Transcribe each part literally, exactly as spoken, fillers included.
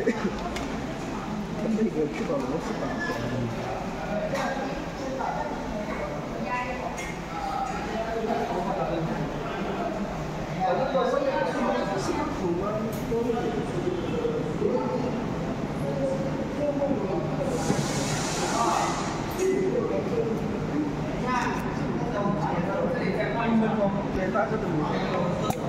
那个去到螺丝板。对，大家都没有。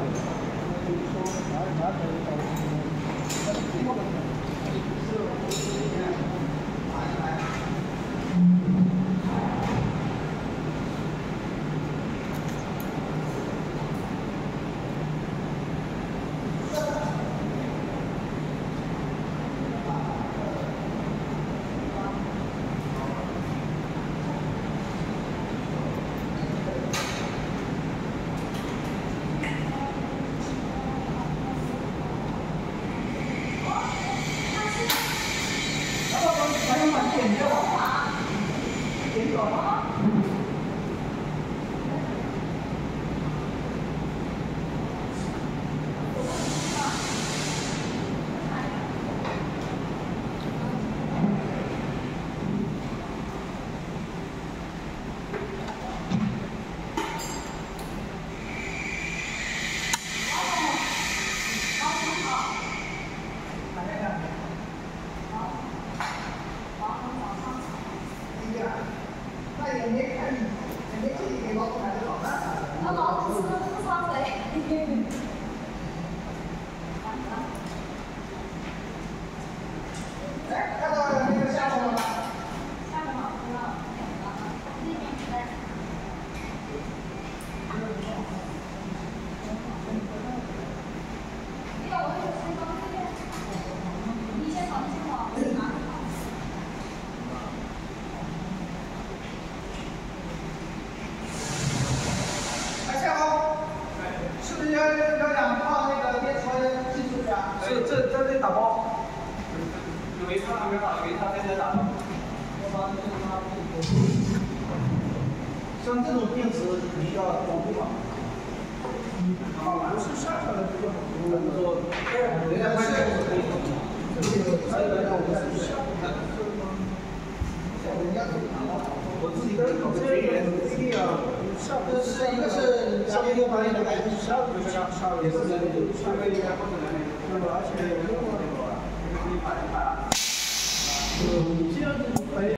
像这种电池你要保护吧？不是下下来就好。我们说，人家关键是可以保护。这个这个让我们是下人家可以拿到，我自己可以搞个绝缘不一定啊。这是一个是上面一个方面的，还是下个就是下下也是人就下个应该或者人那个，而且另外那个可以摆一摆。嗯，这样子。